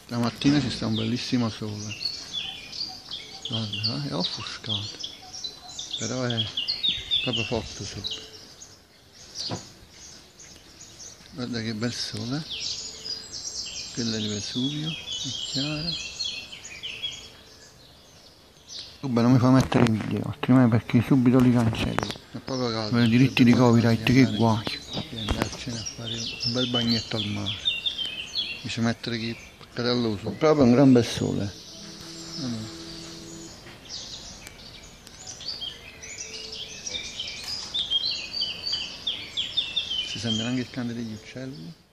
La mattina ci sta un bellissimo sole, guarda, è offuscato, però è proprio forte sopra. Guarda che bel sole, quella di Vesuvio, è chiara. Vabbè, non mi fa mettere i video, altrimenti perché subito li cancello. È proprio caldo. Per i diritti di copyright, che guai. Di andarcene a fare un bel bagnetto al mare. Dice mettere chi cadell'uso. Proprio un gran bel sole. Si sente anche il canto degli uccelli.